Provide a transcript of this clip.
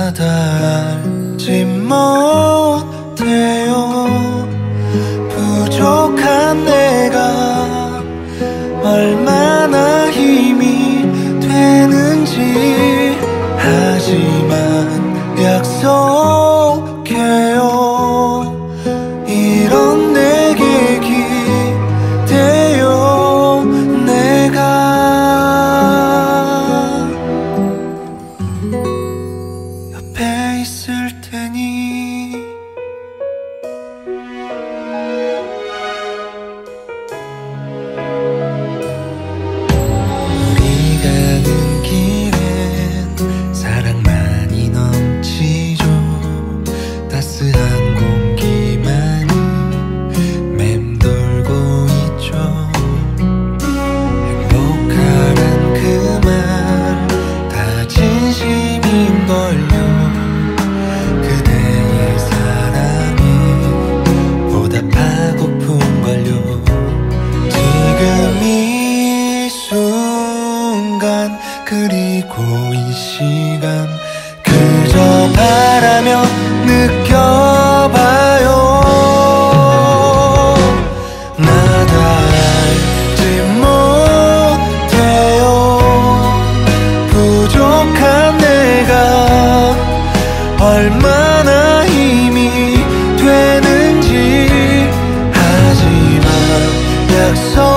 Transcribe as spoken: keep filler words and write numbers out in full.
다 알지 못해요. 부족한 내가 얼마나 힘이 되는지 하지만 약속해요. 이런 내게 기대요. 내가 옆에 있을 테니. 우리 가는 길엔 사랑만이 넘치죠. 따스한 공기만이 맴돌고 있죠. 행복하란 그 말 다 진심인걸요. 그대의 사랑에 보답하고픈걸요. 지금 이 순간 그리고 이 시간 그저 바라며 느껴봐요. 나다 알지 못해요. 부족한 내가 얼마나 힘이 되는지 하지만 약속